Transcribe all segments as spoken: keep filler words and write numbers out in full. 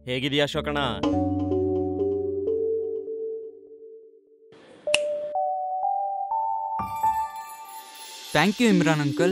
ಹೇಗಿದೆಯಾ ಅಶೋಕಣ್ಣ? Thank you Imran uncle.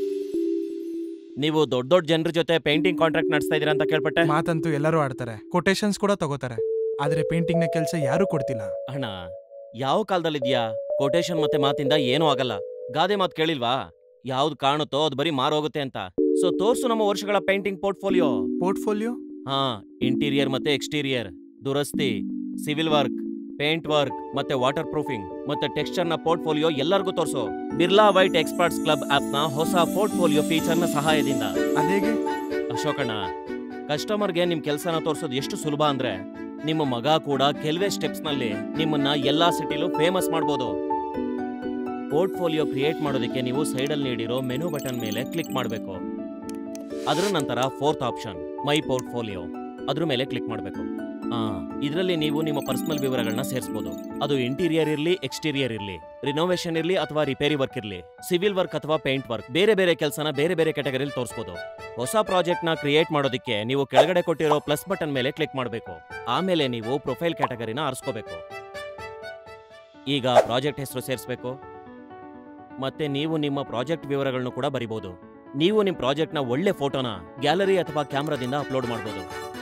ನೀವು ದೊಡ್ಡ ದೊಡ್ಡ ಜನರ ಜೊತೆ ಪೇಂಟಿಂಗ್ ಕಾಂಟ್ರಾಕ್ಟ್ ನಡೆಸ್ತಾ ಇದೀರಾ ಅಂತ ಕೇಳ್ಪಟ್ಟೆ. ಮಾತಂತೂ ಎಲ್ಲರೂ ಆಡ್ತಾರೆ, ಕೊಟೇಶನ್ಸ್ ಕೂಡ ತಗೋತಾರೆ, ಆದ್ರೆ ಪೇಂಟಿಂಗ್ ನ ಕೆಲಸ ಯಾರು ಕೊಡ್ತಿಲ್ಲ. ಅಣ್ಣ, ಯಾವ ಕಾಲದಲ್ಲಿದ್ಯಾ? ಕೊಟೇಶನ್ ಮತ್ತೆ ಮಾತಿಂದ ಏನೂ ಆಗಲ್ಲ. ಗಾದೆ ಮಾತು ಕೇಳಿಲ್ವಾ? ಯಾವ್ದು ಕಾಣುತ್ತೋ ಅದು ಬರೀ ಮಾರೋಗುತ್ತೆ ಅಂತ. ಸೊ ತೋರ್ಸು ನಮ್ಮ ವರ್ಷಗಳ ಪೇಂಟಿಂಗ್ ಪೋರ್ಟ್ಫೋಲಿಯೋ. ಪೋರ್ಟ್ಫೋಲಿಯೋ? ಹಾ, ಇಂಟೀರಿಯರ್ ಮತ್ತೆ ಎಕ್ಸ್ಟೀರಿಯರ್, ದುರಸ್ತಿ, ಸಿವಿಲ್ ವರ್ಕ್, ಪೇಂಟ್ ವರ್ಕ್ ಮತ್ತೆ ವಾಟರ್ ಪ್ರೂಫಿಂಗ್ ಮತ್ತೆ ಟೆಕ್ಸ್ಚರ್ ನ ಪೋರ್ಟ್ಫೋಲಿಯೋ ಎಲ್ಲರಿಗೂ ತೋರ್ಸು. Birla white experts club app ನ ಹೊಸ ಪೋರ್ಟ್ಫೋಲಿಯೋ ಫೀಚರ್ ನ ಸಹಾಯದಿಂದ. ಅದೇಗೆ ಅಶೋಕಣ್ಣ, ಕಸ್ಟಮರ್ಗೆ ನಿಮ್ ಕೆಲ್ಸನ ತೋರ್ಸೋದು ಎಷ್ಟು ಸುಲಭ ಅಂದ್ರೆ ನಿಮ್ಮ ಮಗ ಕೂಡ ಕೆಲವೇ ಸ್ಟೆಪ್ಸ್ ನಲ್ಲಿ ನಿಮ್ಮನ್ನ ಎಲ್ಲಾ ಸಿಟಿಲೂ ಫೇಮಸ್ ಮಾಡ್ಬೋದು. ಪೋರ್ಟ್ಫೋಲಿಯೋ ಕ್ರಿಯೇಟ್ ಮಾಡೋದಕ್ಕೆ ನೀವು ಸೈಡಲ್ಲಿ ನೀಡಿರೋ ಮೆನು ಬಟನ್ ಮೇಲೆ ಕ್ಲಿಕ್ ಮಾಡಬೇಕು. ಅದರ ನಂತರ ಫೋರ್ತ್ ಆಪ್ಷನ್ ಮೈ ಪೋರ್ಟ್ಫೋಲಿಯೋ, ಅದ್ರ ಮೇಲೆ ಕ್ಲಿಕ್ ಮಾಡಬೇಕು. ಆ ಇದರಲ್ಲಿ ನೀವು ನಿಮ್ಮ ಪರ್ಸನಲ್ ವಿವರಗಳನ್ನ ಸೇರಿಸಬಹುದು. ಅದು ಇಂಟೀರಿಯರ್ ಇರ್ಲಿ, ಎಕ್ಸ್ಟೀರಿಯರ್ ಇರ್ಲಿ, ರಿನೋವೇಷನ್ ಇರ್ಲಿ ಅಥವಾ ರಿಪೇರಿ ವರ್ಕ್ ಇರ್ಲಿ, ಸಿವಿಲ್ ವರ್ಕ್ ಅಥವಾ ಪೇಂಟ್ ವರ್ಕ್, ಬೇರೆ ಬೇರೆ ಕೆಲಸನ ಬೇರೆ ಬೇರೆ ಕ್ಯಾಟಗರಿಯಲ್ಲಿ ತೋರಿಸಬಹುದು. ಹೊಸ ಪ್ರಾಜೆಕ್ಟ್ ನ ಕ್ರಿಯೇಟ್ ಮಾಡೋದಕ್ಕೆ ನೀವು ಕೆಳಗಡೆ ಕೊಟ್ಟಿರೋ ಪ್ಲಸ್ ಬಟನ್ ಮೇಲೆ ಕ್ಲಿಕ್ ಮಾಡಬೇಕು. ಆಮೇಲೆ ನೀವು ಪ್ರೊಫೈಲ್ ಕ್ಯಾಟಗರಿನ ಆರಿಸ್ಕೋಬೇಕು. ಈಗ ಪ್ರಾಜೆಕ್ಟ್ ಹೆಸರು ಸೇರಿಸಬೇಕು. ಮತ್ತೆ ನೀವು ನಿಮ್ಮ ಪ್ರಾಜೆಕ್ಟ್ ವಿವರಗಳನ್ನು ಕೂಡ ಬರಿಬಹುದು. ನೀವು ನಿಮ್ಮ ಪ್ರಾಜೆಕ್ಟ್ ನ ಒಳ್ಳೆ ಫೋಟೋನ ಗ್ಯಾಲರಿ ಅಥವಾ ಕ್ಯಾಮ್ರಾದಿಂದ ಅಪ್ಲೋಡ್ ಮಾಡಬಹುದು.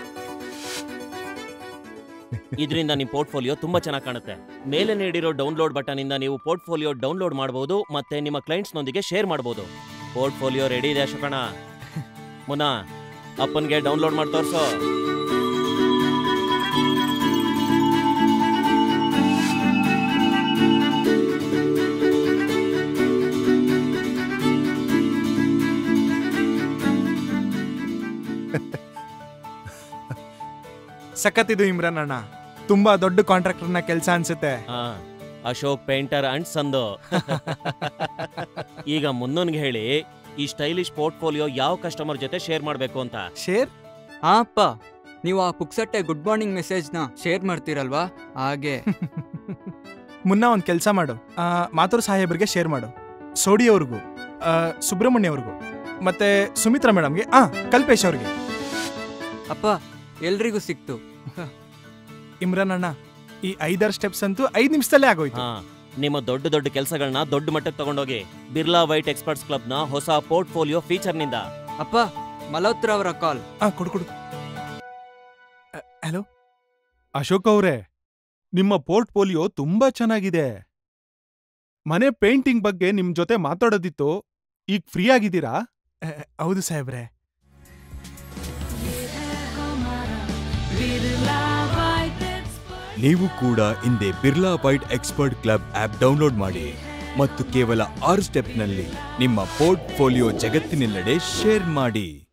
ಇದರಿಂದ ನಿಮ್ಮ ಪೋರ್ಟ್ಫೋಲಿಯೋ ತುಂಬಾ ಚೆನ್ನಾಗಿ ಕಾಣುತ್ತೆ. ಮೇಲೆ ನೀಡಿರೋ ಡೌನ್ಲೋಡ್ ಬಟನ್ ಇಂದ ನೀವು ಪೋರ್ಟ್ಫೋಲಿಯೋ ಡೌನ್ಲೋಡ್ ಮಾಡಬಹುದು ಮತ್ತೆ ನಿಮ್ಮ ಕ್ಲೈಂಟ್ಸ್ ನೊಂದಿಗೆ ಶೇರ್ ಮಾಡಬಹುದು. ಪೋರ್ಟ್ಫೋಲಿಯೋ ರೆಡಿ ಇದೆ ಅಶೋಕಣ್ಣ. ಮುನ್ನಾ, ಅಪ್ಪನ್ಗೆ ಡೌನ್ಲೋಡ್ ಮಾಡಿ ತೋರ್ಸೋ. ಸಖತ್ತಿದು ಇಮ್ರಾನ್ ಅಣ್ಣ, ತುಂಬಾ ದೊಡ್ಡ ಕಾಂಟ್ರಾಕ್ಟರ್ ನ ಕೆಲಸ ಅನ್ಸುತ್ತೆ. ಅಶೋಕ್ ಪೇಂಟರ್ ಅಂಡ್ ಸಂದು. ಈಗ ಮುನ್ನೋನ್ಗೆ ಹೇಳಿ ಈ ಸ್ಟೈಲಿಶ್ ಪೋರ್ಟ್ಫೋಲಿಯೋ ಯಾವ ಕಸ್ಟಮರ್ ಜೊತೆ ಶೇರ್ ಮಾಡಬೇಕು ಅಂತ. ಶೇರ್? ಹಾ ಅಪ್ಪ, ನೀವು ಆ ಪುಕ್ಸಟ್ಟೆ ಗುಡ್ ಮಾರ್ನಿಂಗ್ ಮೆಸೇಜ್ ನ ಶೇರ್ ಮಾಡ್ತೀರಲ್ವಾ ಹಾಗೆ. ಮುನ್ನ ಒಂದ್ ಕೆಲ್ಸ ಮಾಡು, ಮಾತೂರು ಸಾಹೇಬ್ರಿಗೆ ಶೇರ್ ಮಾಡು, ಸೋಡಿ ಅವ್ರಿಗೂ, ಸುಬ್ರಹ್ಮಣ್ಯ ಅವ್ರಿಗೂ, ಮತ್ತೆ ಸುಮಿತ್ರಾ ಮೇಡಮ್ಗೆ, ಆ ಕಲ್ಪೇಶ್ ಅವ್ರಿಗೆ. ಅಪ್ಪ ಎಲ್ರಿಗೂ ಸಿಕ್ತು. ಇಮ್ರಾನ್ ಅಣ್ಣ, ಈ ಐದಾರು ಸ್ಟೆಪ್ಸ್ ಅಂತೂ ಐದ್ ನಿಮಿಷದಲ್ಲೇ ಆಗೋಯ್ತು. ನಿಮ್ಮ ದೊಡ್ಡ ದೊಡ್ಡ ಕೆಲಸಗಳನ್ನ ದೊಡ್ಡ ಮಟ್ಟಕ್ಕೆ ತಗೊಂಡೋಗಿ ಬಿರ್ಲಾ ವೈಟ್ ಎಕ್ಸ್ಪರ್ಟ್ಸ್ ಕ್ಲಬ್ ನ ಹೊಸ ಪೋರ್ಟ್ಫೋಲಿಯೋ ಫೀಚರ್ ನಿಂದ. ಅಪ್ಪ, ಮಲ್ಹೋತ್ರ ಅವರ ಕಾಲ್. ಆ ಕೊಡು ಕೊಡು. ಹಲೋ ಅಶೋಕ್ ಅವರೇ, ನಿಮ್ಮ ಪೋರ್ಟ್ಫೋಲಿಯೋ ತುಂಬಾ ಚೆನ್ನಾಗಿದೆ. ಮನೆ ಪೇಂಟಿಂಗ್ ಬಗ್ಗೆ ನಿಮ್ ಜೊತೆ ಮಾತಾಡೋದಿತ್ತು, ಈಗ ಫ್ರೀ ಆಗಿದ್ದೀರಾ? ಹೌದು ಸಾಹೇಬ್ರೆ. ನೀವು ಕೂಡ ಹಿಂದೆ Birla white expert club app download ಮಾಡಿ ಮತ್ತು ಕೇವಲ ಆರು ಸ್ಟೆಪ್ನಲ್ಲಿ ನಿಮ್ಮ ಪೋರ್ಟ್ಫೋಲಿಯೋ ಜಗತ್ತಿನೆಲ್ಲೆಡೆ ಶೇರ್ ಮಾಡಿ.